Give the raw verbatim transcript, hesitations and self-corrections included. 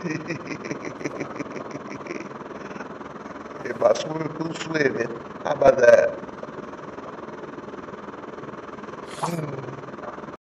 Yeah, my swimming pool swimming. How about that?